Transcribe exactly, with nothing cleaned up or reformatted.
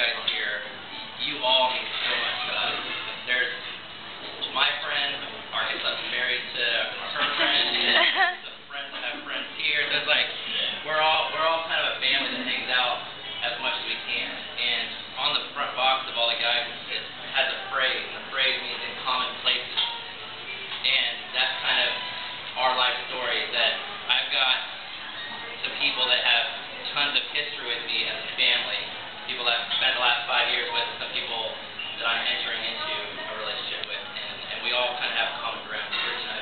guys here, you all mean so much to us. There's my friend, Arkansas, married to her friend, and some friends that have friends here. So it's like we're all we're all kind of a family that hangs out as much as we can. And on the front box of all the guys, it has a phrase, and the phrase means in common places. And that's kind of our life story. That I've got some people that have tons of history with me as a family. People that I've spent the last five years with, some people that I'm entering into a relationship with, and, and we all kind of have common ground here tonight.